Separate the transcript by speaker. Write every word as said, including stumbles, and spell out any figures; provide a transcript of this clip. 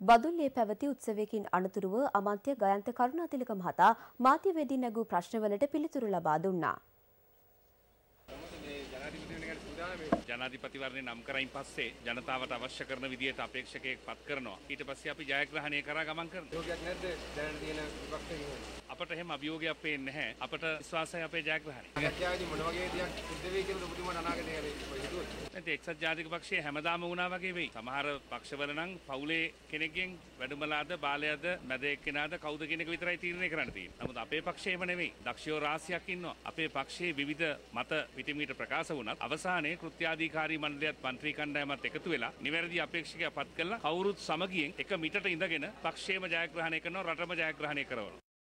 Speaker 1: බදුල්ලේ පැවති උත්සවයකින් අනතුරුව අමාත්‍ය ගයන්ත කරුණාතිලක මහතා මාධ්‍යවේදීන් නැගූ ප්‍රශ්නවලට පිළිතුරු ලබා දුන්නා.
Speaker 2: ජනාධිපතිවරණය නම් කරයින් පස්සේ ජනතාවට අවශ්‍ය කරන විදියට අපේක්ෂකයෙක් පත් කරනවා. ඊට පස්සේ අපි ජයග්‍රහණය කරා ගමන් කරනවා. යෝගයක් නැද්ද දැනට තියෙන විපක්ෂයෙන්? අපට එහෙම අභියෝගයක් පේන්නේ නැහැ. අපට විශ්වාසයි අපේ ජයග්‍රහණය. රජ්‍යාවේදී මොන වගේ දෙයක් සිද්ධ වෙයි කියලා ඔබතුමාට අනාගතේ හිතුවොත්? නැත්නම් එක්සත් ජාතික පක්ෂයේ හැමදාම වුණා වගේ වෙයි. සමහර පක්ෂවල නම් පවුලේ කෙනෙක්ගෙන් වැඩමලාද බාලයාද මැද එක්කෙනාද කවුද කියන එක විතරයි තීරණය කරන්න තියෙන්නේ. නමුත් අපේ පක්ෂයේම නෙමෙයි. දක්ෂයෝ රාශියක් ඉන්නවා. අපේ පක්ෂයේ විවිධ මත පිටිමීට ප්‍රකාශ වුණත් අවසානයේ කෘත්‍යාධිකාරී මණ්ඩලයත් මන්ත්‍රී කණ්ඩායමත් එකතු වෙලා නිවැරදි අපේක්ෂකයා පත් කළා කවුරුත් සමගියෙන් එක මිටට ඉඳගෙන පක්ෂයේම ජයග්‍රහණය කරනවා රටම ජයග්‍රහණය කරනවා.